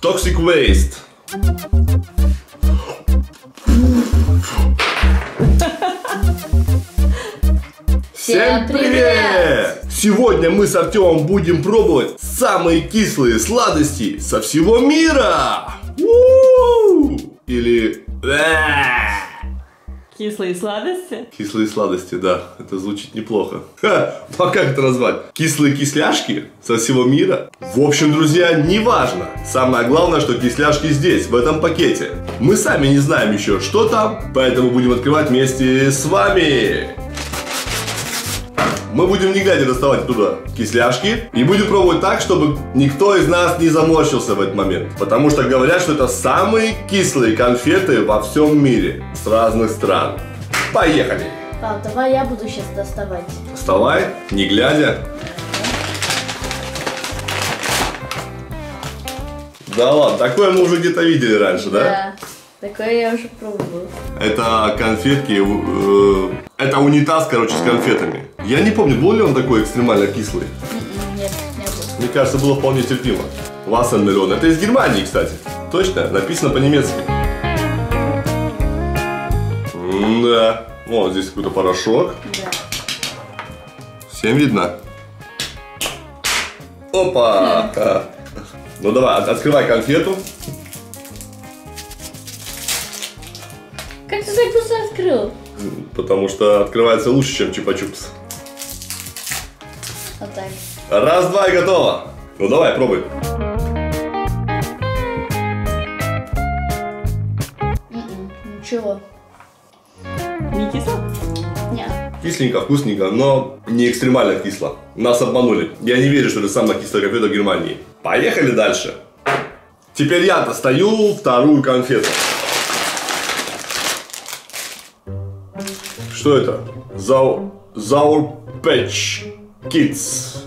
Toxic Waste. Всем привет! Сегодня мы с Артемом будем пробовать самые кислые сладости со всего мира! Или... Кислые сладости? Кислые сладости, да. Это звучит неплохо. А как это назвать? Кислые кисляшки со всего мира? В общем, друзья, неважно. Самое главное, что кисляшки здесь, в этом пакете. Мы сами не знаем еще, что там, поэтому будем открывать вместе с вами. Мы будем не глядя доставать оттуда кисляшки и будем пробовать так, чтобы никто из нас не заморщился в этот момент. Потому что говорят, что это самые кислые конфеты во всем мире с разных стран. Поехали! Пап, давай я буду сейчас доставать. Доставай, не глядя. Да ладно, такое мы уже где-то видели раньше, да? Да, такое я уже пробовал. Это конфетки, это унитаз, короче, с конфетами. Я не помню, был ли он такой экстремально кислый? Нет, не было. Мне кажется, было вполне терпимо. Вассенмелон. Это из Германии, кстати. Точно, написано по-немецки. Да. Вот здесь какой-то порошок. Да. Всем видно? Опа! Ну давай, открывай конфету. Как ты так быстро открыл? Потому что открывается лучше, чем чупа-чупс. Вот так. Раз, два и готово. Ну давай, пробуй. Ничего. Не кисло? Нет. Кисленько, вкусненько, но не экстремально кисло. Нас обманули. Я не верю, что это самая кислая конфета в Германии. Поехали дальше. Теперь я достаю вторую конфету. Что это? Sour Patch Kids.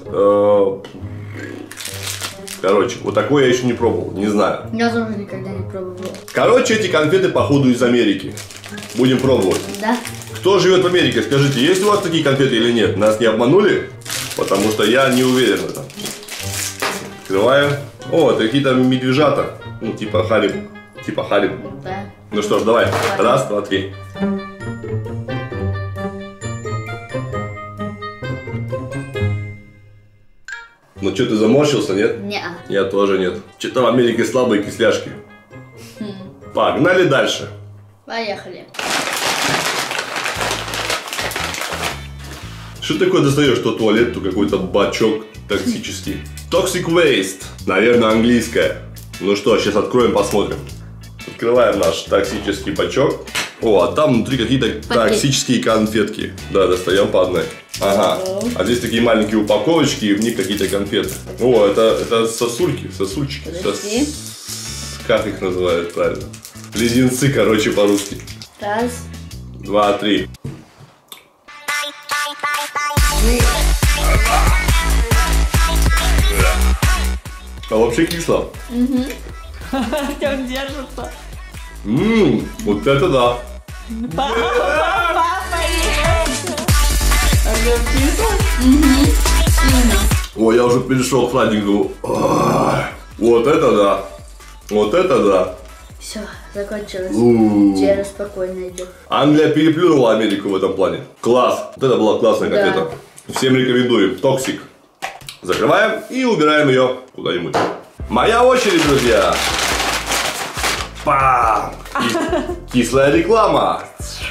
Короче, вот такое я еще не пробовал, не знаю. Я тоже никогда не пробовал. Короче, эти конфеты, походу, из Америки. Будем пробовать. Да? Кто живет в Америке, скажите, есть у вас такие конфеты или нет? Нас не обманули? Потому что я не уверен в этом. Открываем. О, это какие-то медвежата. Ну, типа Хариб. Типа Хариб. Да. Ну что ж, давай. Раз, два, три. Ну что, ты заморщился, нет? Нет. Я тоже нет. Что-то в Америке слабые кисляшки. Погнали дальше. Поехали. Что такое достаешь? То туалет, то какой-то бачок токсический. Toxic Waste. Наверное, английское. Ну что, сейчас откроем, посмотрим. Открываем наш токсический бачок. О, а там внутри какие-то токсические конфетки. Да, достаем по одной. Ага. А здесь такие маленькие упаковочки, и в них какие-то конфеты. О, это сосульки, сосульчики. Как их называют правильно? Леденцы, короче, по-русски. Раз. Два, три. А вообще кисло. Артем держится. Вот это да. Папа, Артем кисло? Ой, я уже перешел к сладенькому. Вот это да. Вот это да. Все, закончилось. У-у-у. Теперь спокойно идет. Англия переплюнула Америку в этом плане. Класс. Вот это была классная конфета. Всем рекомендуем. Токсик. Закрываем и убираем ее куда-нибудь. Моя очередь, друзья. Пам! Кислая реклама.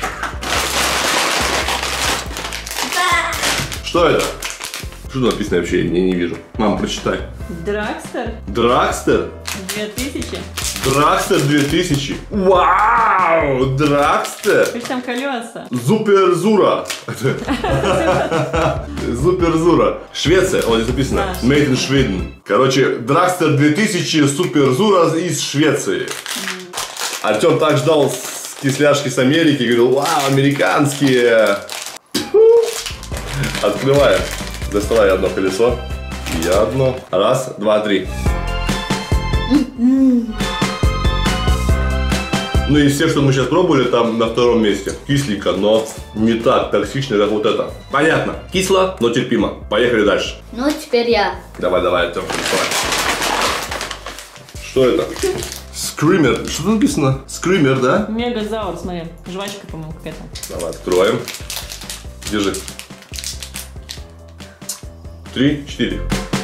Что это? Что тут написано вообще? Я не вижу. Мам, прочитай. Драгстер Драгстер? 2000. Драгстер 2000. Вау! Драгстер. Какие там колеса? Суперзура. Суперзура. Швеция. Вот здесь написано. Да, Made in Sweden. Короче, Драгстер 2000 Суперзура из Швеции. Артем так ждал кисляшки с Америки. Говорил, вау, американские. Открываем. Доставай одно колесо. И одно. Раз, два, три. Ну и все, что мы сейчас пробовали, там на втором месте. Кисленько, но не так токсично, как вот это. Понятно. Кисло, но терпимо. Поехали дальше. Ну, теперь я. Давай, Артем. Что это? Скример. Что тут написано? Скример, да? Мегазавр, смотри. Жвачка, по-моему, какая-то. Давай, открываем. Держи. 3, 4.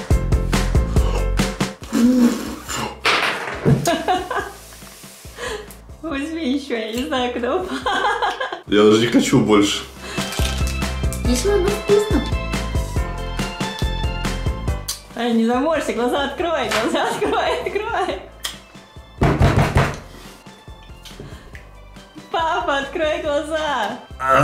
Возьми еще, я не знаю, куда упал. Я даже не хочу больше. Если оно вкусно. Ай, не заморься, глаза открой, открой. Папа, открой глаза.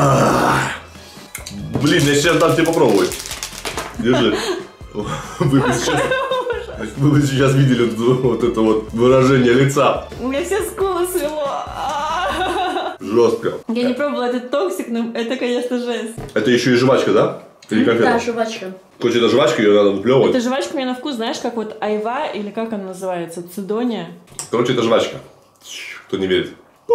Блин, я сейчас дам тебе попробовать. Держи. Вы бы сейчас видели вот это вот выражение лица. У меня все скулы свело. Жестко. Я не пробовала этот токсик, но это, конечно, жесть. Это еще и жвачка, да? Или конфета? Да, жвачка. Хоть это жвачка, ее надо выплевывать. Это жвачка мне на вкус, знаешь, как вот айва, или как она называется, цидония. Короче, это жвачка. Кто не верит.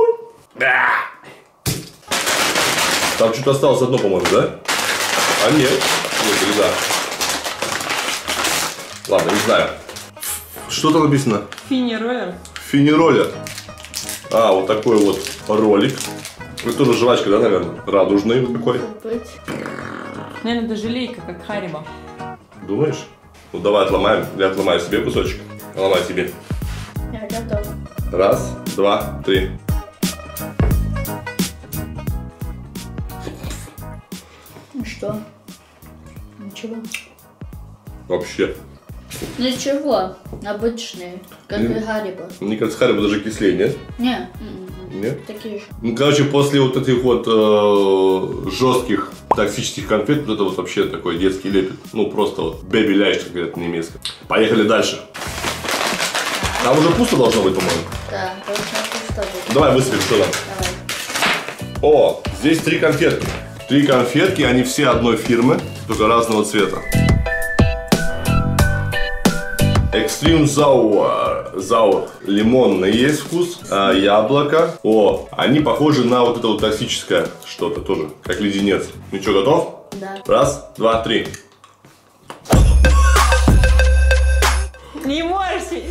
Там что-то осталось одно, по-моему, да? А нет. Нет, или да. Ладно, не знаю. Что там написано? Фини-роллер. Фини-роллер. А, вот такой вот ролик. Это тоже жвачка, да, наверное? Радужный вот такой. Наверное, это желейка, как Харибо. Думаешь? Ну давай отломаем. Я отломаю себе кусочек. Ломай себе. Я готова. 1, 2, 3. Ну что? Ничего. Вообще. Ничего. Обычные. Как и Харибо. Мне кажется, Харибо даже кислее, нет? Не. Нет? Такие же. Ну, короче, после вот этих вот жестких токсических конфет, вот это вот вообще такой детский лепет. Ну, просто вот baby ляйш, как говорят на немецком. Поехали дальше. Там уже пусто должно быть, по-моему. Да, должно пусто быть. Давай высыпем, что там. Давай. О, здесь 3 конфетки. 3 конфетки, они все одной фирмы, только разного цвета. Extreme Sour. Лимонный есть вкус, яблоко. О, они похожи на вот это вот токсическое что-то тоже, как леденец. Ну что, готов? Да. 1, 2, 3. Не морщись.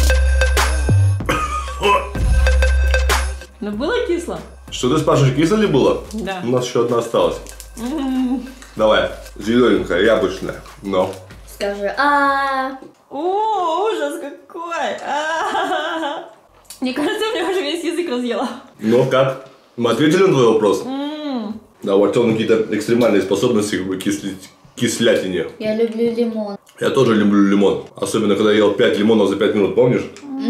Ну было кисло? Что ты спрашиваешь, кисло ли было? Да. У нас еще одна осталась. Давай, зелененькая, яблочная. Но. Скажи О, ужас какой! Мне кажется, у меня уже весь язык разъела. Ну как? Мы ответили на твой вопрос? Да, у Артема какие-то экстремальные способности к кислятине. Я люблю лимон. Я тоже люблю лимон. Особенно, когда я ел 5 лимонов за 5 минут, помнишь?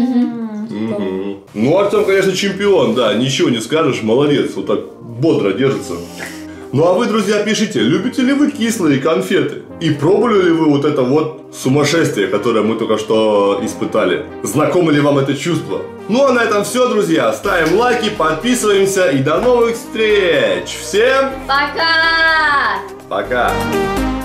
Ну, Артем, конечно, чемпион, да, ничего не скажешь, молодец, вот так бодро держится. Ну, а вы, друзья, пишите, любите ли вы кислые конфеты? И пробовали ли вы вот это вот сумасшествие, которое мы только что испытали? Знакомо ли вам это чувство? Ну, а на этом все, друзья. Ставим лайки, подписываемся и до новых встреч. Всем Пока! пока!